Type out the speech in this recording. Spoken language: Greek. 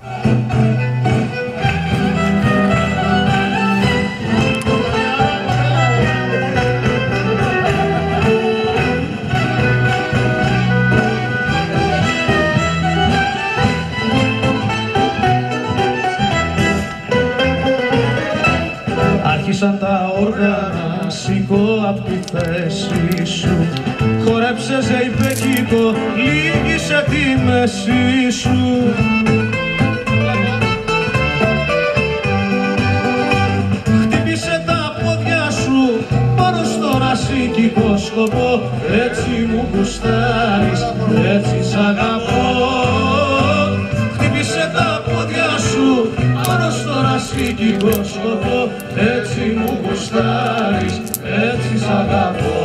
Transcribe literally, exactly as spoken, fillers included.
Άρχισαν τα όργανα, σηκώ απ' τη θέση σου. Χορέψε ζεϊμπέκικο, λύγησε τη μέση σου. Χτύπησε τα πόδια σου πάνω στο ρασίκικο σκοπό. Έτσι μου γουστάρεις, έτσι σ' αγαπώ. Χτύπησε τα πόδια σου πάνω στο ρασίκικο σκοπό. Έτσι μου γουστάρεις, έτσι σ' αγαπώ.